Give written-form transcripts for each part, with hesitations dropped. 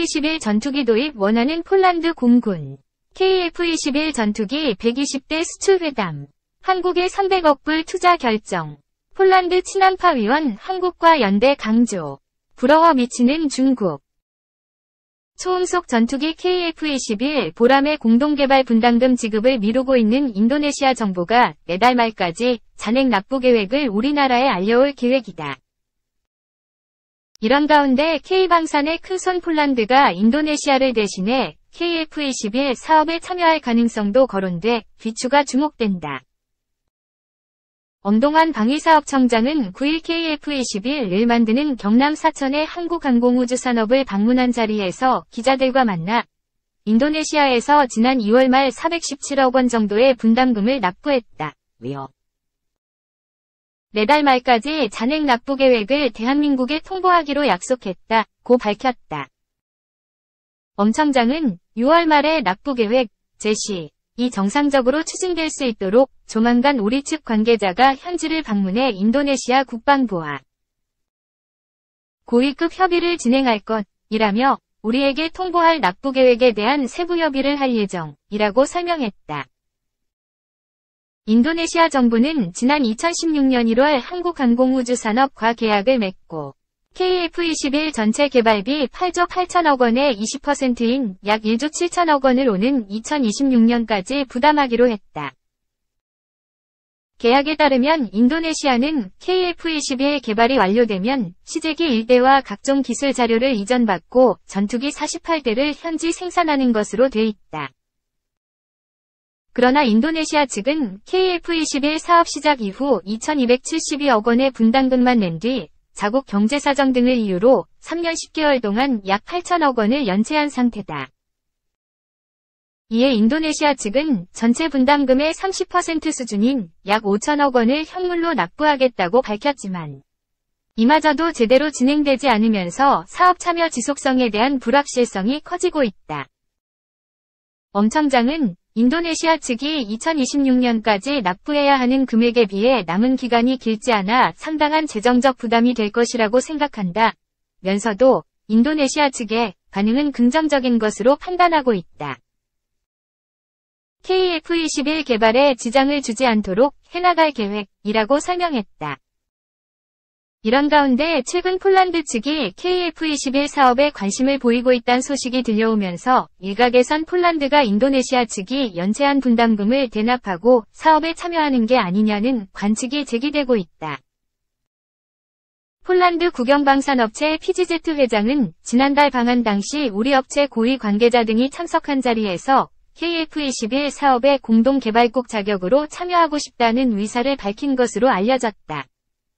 KF-21 전투기 도입 원하는 폴란드 공군. KF-21 전투기 120대 수출 회담. 한국의 300억 불 투자 결정. 폴란드 친한파 위원 한국과 연대 강조. 부러워 미치는 중국. 초음속 전투기 KF-21 보람의 공동개발 분담금 지급을 미루고 있는 인도네시아 정부가 내달 말까지 잔액 납부 계획을 우리나라에 알려올 계획이다. 이런 가운데 K방산의 큰손 폴란드가 인도네시아를 대신해 KF-21 사업에 참여할 가능성도 거론돼 귀추가 주목된다. 엄동환 방위사업청장은 9일 KF-21을 만드는 경남 사천의 한국항공우주산업을 방문한 자리에서 기자들과 만나 인도네시아에서 지난 2월 말 417억 원 정도의 분담금을 납부했다며 내달 말까지 잔액 납부 계획을 대한민국에 통보하기로 약속했다고 밝혔다. 엄 청장은 6월 말에 납부 계획 제시 이 정상적으로 추진될 수 있도록 조만간 우리 측 관계자가 현지를 방문해 인도네시아 국방부와 고위급 협의를 진행할 것이라며 우리에게 통보할 납부 계획에 대한 세부 협의를 할 예정이라고 설명했다. 인도네시아 정부는 지난 2016년 1월 한국항공우주산업과 계약을 맺고 KF-21 전체 개발비 8조 8천억 원의 20%인 약 1조 7천억 원을 오는 2026년까지 부담하기로 했다. 계약에 따르면 인도네시아는 KF-21 개발이 완료되면 시제기 1대와 각종 기술 자료를 이전받고 전투기 48대를 현지 생산하는 것으로 돼 있다. 그러나 인도네시아 측은 KF-21 사업 시작 이후 2,272억 원의 분담금만 낸 뒤 자국 경제 사정 등을 이유로 3년 10개월 동안 약 8천억 원을 연체한 상태다. 이에 인도네시아 측은 전체 분담금의 30% 수준인 약 5천억 원을 현물로 납부하겠다고 밝혔지만 이마저도 제대로 진행되지 않으면서 사업 참여 지속성에 대한 불확실성이 커지고 있다. 엄 청장은 인도네시아 측이 2026년까지 납부해야 하는 금액에 비해 남은 기간이 길지 않아 상당한 재정적 부담이 될 것이라고 생각한다. 면서도 인도네시아 측의 반응은 긍정적인 것으로 판단하고 있다. KF-21 개발에 지장을 주지 않도록 해나갈 계획이라고 설명했다. 이런 가운데 최근 폴란드 측이 KF-21 사업에 관심을 보이고 있다는 소식이 들려오면서 일각에선 폴란드가 인도네시아 측이 연체한 분담금을 대납하고 사업에 참여하는 게 아니냐는 관측이 제기되고 있다. 폴란드 국영방산업체 PGZ 회장은 지난달 방한 당시 우리 업체 고위 관계자 등이 참석한 자리에서 KF-21 사업의 공동개발국 자격으로 참여하고 싶다는 의사를 밝힌 것으로 알려졌다.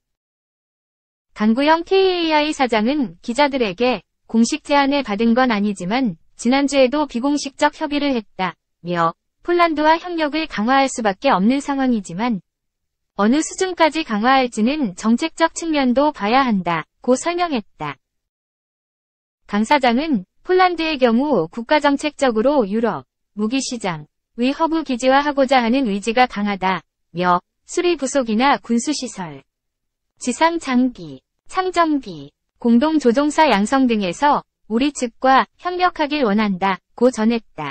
강구영 KAI 사장은 기자들에게 공식 제안을 받은 건 아니지만 지난주에도 비공식적 협의를 했다며 폴란드와 협력을 강화할 수밖에 없는 상황이지만 어느 수준까지 강화할지는 정책적 측면도 봐야 한다고 설명했다. 강 사장은 폴란드의 경우 국가정책적으로 유럽 무기시장의 허브 기지화하고자 하는 의지가 강하다며 수리 부속이나 군수시설, 지상 장비, 창정비, 공동조종사 양성 등에서 우리 측과 협력하길 원한다고 전했다.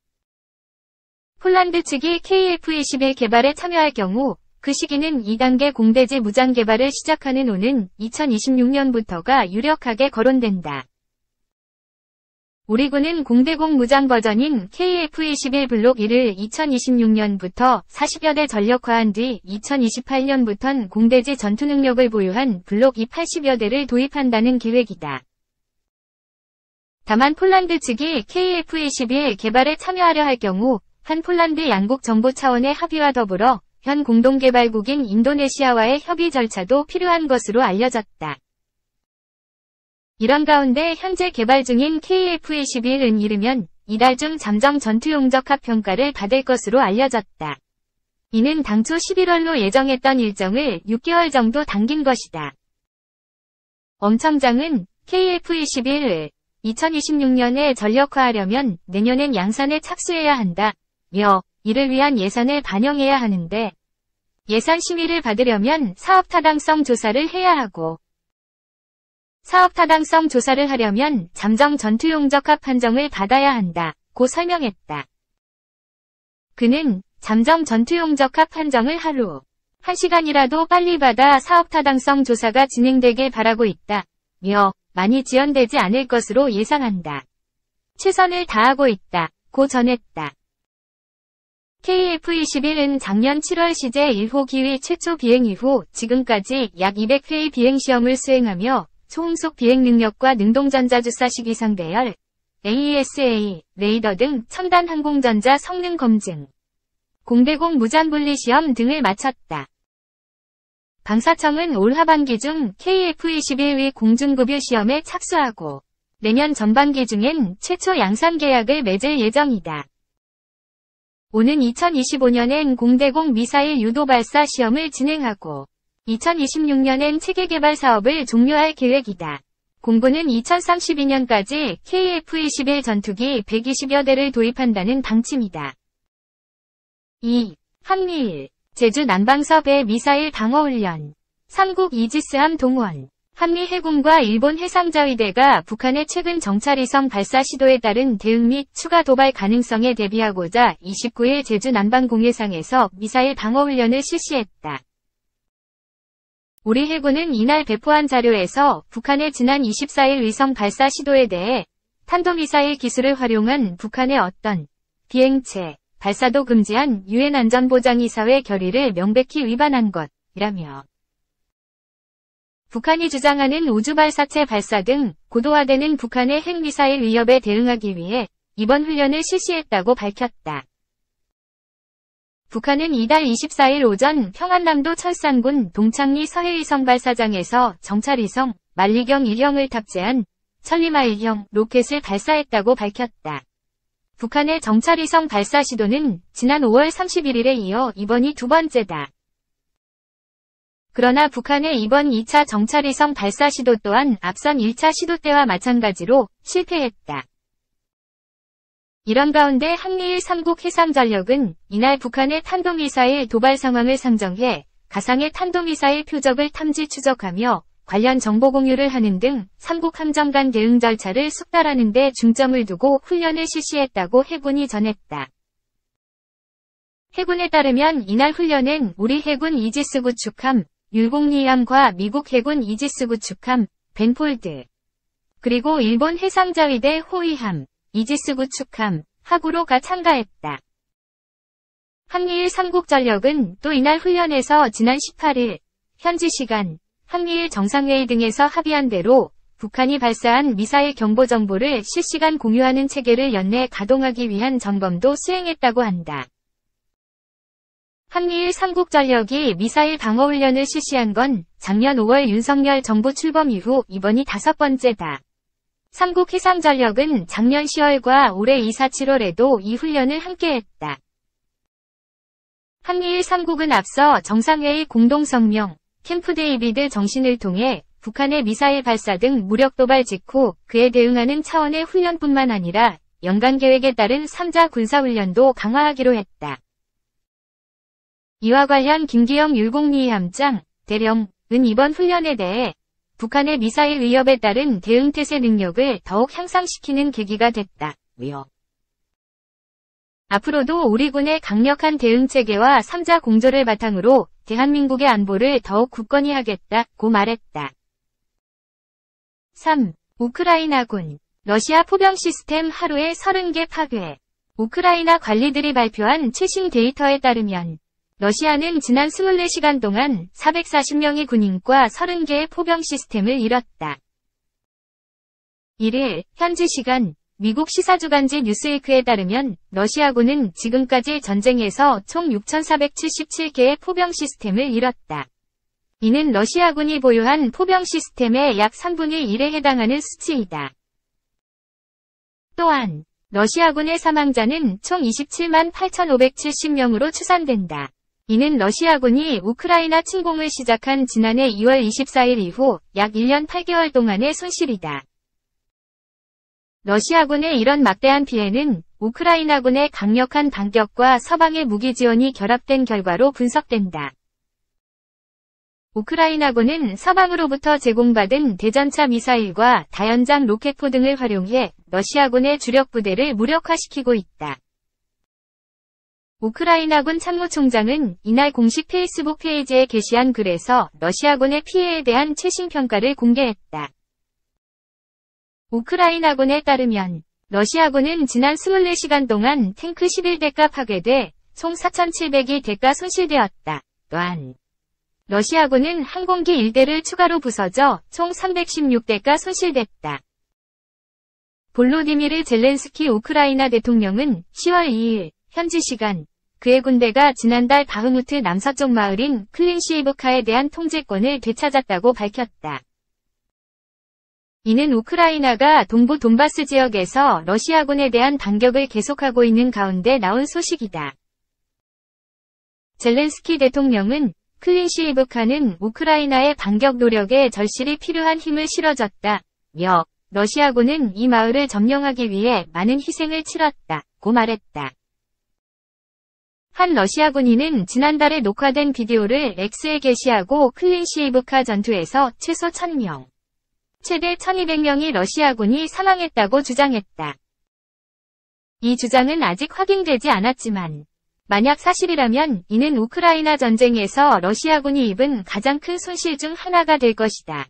폴란드 측이 KF-21 개발에 참여할 경우 그 시기는 2단계 공대지 무장 개발을 시작하는 오는 2026년부터가 유력하게 거론된다. 우리 군은 공대공 무장 버전인 KF-21 블록 1을 2026년부터 40여 대 전력화한 뒤 2028년부턴 공대지 전투 능력을 보유한 블록 2 80여 대를 도입한다는 계획이다. 다만 폴란드 측이 KF-21 개발에 참여하려 할 경우 한 폴란드 양국 정부 차원의 합의와 더불어 현 공동개발국인 인도네시아와의 협의 절차도 필요한 것으로 알려졌다. 이런 가운데 현재 개발 중인 KF-21은 이르면 이달 중 잠정 전투용 적합 평가를 받을 것으로 알려졌다. 이는 당초 11월로 예정했던 일정을 6개월 정도 당긴 것이다. 엄 청장은 KF-21을 2026년에 전력화하려면 내년엔 양산에 착수해야 한다며 이를 위한 예산을 반영해야 하는데 예산 심의를 받으려면 사업 타당성 조사를 해야 하고 사업 타당성 조사를 하려면 잠정 전투용 적합 판정을 받아야 한다. 고 설명했다. 그는 잠정 전투용 적합 판정을 하루 1시간이라도 빨리 받아 사업 타당성 조사가 진행되길 바라고 있다. 며 많이 지연되지 않을 것으로 예상한다. 최선을 다하고 있다. 고 전했다. KF-21은 작년 7월 시제 1호 기위 최초 비행 이후 지금까지 약 200회의 비행시험을 수행하며 초음속 비행 능력과 능동전자주사식 이상 배열, AESA, 레이더 등 첨단 항공전자 성능 검증, 공대공 무전분리 시험 등을 마쳤다. 방사청은 올 하반기 중 KF-21의 공중급유 시험에 착수하고 내년 전반기 중엔 최초 양산 계약을 맺을 예정이다. 오는 2025년엔 공대공 미사일 유도 발사 시험을 진행하고 2026년엔 체계 개발 사업을 종료할 계획이다. 공군은 2032년까지 KF-21 전투기 120여 대를 도입한다는 방침이다. 2. 한미일, 제주 남방섭의 미사일 방어훈련. 3국 이지스함 동원. 한미 해군과 일본 해상자위대가 북한의 최근 정찰위성 발사 시도에 따른 대응 및 추가 도발 가능성에 대비하고자 29일 제주 남방 공해상에서 미사일 방어훈련을 실시했다. 우리 해군은 이날 배포한 자료에서 북한의 지난 24일 위성 발사 시도에 대해 탄도미사일 기술을 활용한 북한의 어떤 비행체, 발사도 금지한 유엔 안전보장이사회 결의를 명백히 위반한 것이라며 북한이 주장하는 우주발사체 발사 등 고도화되는 북한의 핵미사일 위협에 대응하기 위해 이번 훈련을 실시했다고 밝혔다. 북한은 이달 24일 오전 평안남도 철산군 동창리 서해위성 발사장에서 정찰위성 만리경 1형을 탑재한 천리마 1형 로켓을 발사했다고 밝혔다. 북한의 정찰위성 발사 시도는 지난 5월 31일에 이어 이번이 두 번째다. 그러나 북한의 이번 2차 정찰위성 발사 시도 또한 앞선 1차 시도 때와 마찬가지로 실패했다. 이런 가운데 한미일 3국 해상전력은 이날 북한의 탄도미사일 도발 상황을 상정해 가상의 탄도미사일 표적을 탐지 추적하며 관련 정보 공유를 하는 등 3국 함정 간 대응 절차를 숙달하는 데 중점을 두고 훈련을 실시했다고 해군이 전했다. 해군에 따르면 이날 훈련은 우리 해군 이지스 구축함, 율곡리함과 미국 해군 이지스 구축함, 벤폴드, 그리고 일본 해상자위대 호위함, 이지스 구축함, 하구로가 참가했다. 한미일 3국 전력은 또 이날 훈련에서 지난 18일 현지 시간 한미일 정상회의 등에서 합의한 대로 북한이 발사한 미사일 경보 정보를 실시간 공유하는 체계를 연내 가동하기 위한 점검도 수행했다고 한다. 한미일 3국 전력이 미사일 방어훈련을 실시한 건 작년 5월 윤석열 정부 출범 이후 이번이 5번째다. 3국 해상전력은 작년 10월과 올해 2-4-7월에도 이 훈련을 함께했다. 한미일 3국은 앞서 정상회의 공동성명, 캠프 데이비드 정신을 통해 북한의 미사일 발사 등 무력 도발 직후 그에 대응하는 차원의 훈련뿐만 아니라 연간 계획에 따른 3자 군사훈련도 강화하기로 했다. 이와 관련 김기영 율곡리 함장, 대령은 이번 훈련에 대해 북한의 미사일 위협에 따른 대응태세 능력을 더욱 향상시키는 계기가 됐다며 앞으로도 우리 군의 강력한 대응체계와 3자 공조를 바탕으로 대한민국의 안보를 더욱 굳건히 하겠다고 말했다. 3. 우크라이나군. 러시아 포병 시스템 하루에 30개 파괴. 우크라이나 관리들이 발표한 최신 데이터에 따르면 러시아는 지난 24시간 동안 440명의 군인과 30개의 포병 시스템을 잃었다. 1일 현지 시간 미국 시사주간지 뉴스위크에 따르면 러시아군은 지금까지 전쟁에서 총 6,477개의 포병 시스템을 잃었다. 이는 러시아군이 보유한 포병 시스템의 약 3분의 1에 해당하는 수치이다. 또한 러시아군의 사망자는 총 27만 8,570명으로 추산된다. 이는 러시아군이 우크라이나 침공을 시작한 지난해 2월 24일 이후 약 1년 8개월 동안의 손실이다. 러시아군의 이런 막대한 피해는 우크라이나군의 강력한 반격과 서방의 무기 지원이 결합된 결과로 분석된다. 우크라이나군은 서방으로부터 제공받은 대전차 미사일과 다연장 로켓포 등을 활용해 러시아군의 주력 부대를 무력화시키고 있다. 우크라이나군 참모총장은 이날 공식 페이스북 페이지에 게시한 글에서 러시아군의 피해에 대한 최신 평가를 공개했다. 우크라이나군에 따르면 러시아군은 지난 24시간 동안 탱크 11대가 파괴돼 총 4,702대가 손실되었다. 또한 러시아군은 항공기 1대를 추가로 부서져 총 316대가 손실됐다. 볼로디미르 젤렌스키 우크라이나 대통령은 10월 2일 현지 시간 그의 군대가 지난달 바흐무트 남서쪽 마을인 클린시이브카에 대한 통제권을 되찾았다고 밝혔다. 이는 우크라이나가 동부 돈바스 지역에서 러시아군에 대한 반격을 계속하고 있는 가운데 나온 소식이다. 젤렌스키 대통령은 클린시이브카는 우크라이나의 반격 노력에 절실히 필요한 힘을 실어줬다며 러시아군은 이 마을을 점령하기 위해 많은 희생을 치렀다고 말했다. 한 러시아 군인은 지난달에 녹화된 비디오를 X에 게시하고 클린시이브카 전투에서 최소 1,000명, 최대 1,200명이 러시아군이 사망했다고 주장했다. 이 주장은 아직 확인되지 않았지만 만약 사실이라면 이는 우크라이나 전쟁에서 러시아군이 입은 가장 큰 손실 중 하나가 될 것이다.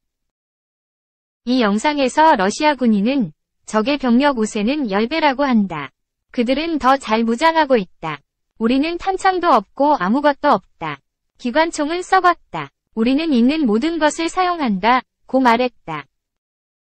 이 영상에서 러시아 군인은 적의 병력 우세는 10배라고 한다. 그들은 더 잘 무장하고 있다. 우리는 탄창도 없고 아무것도 없다. 기관총은 썩었다. 우리는 있는 모든 것을 사용한다. 고 말했다.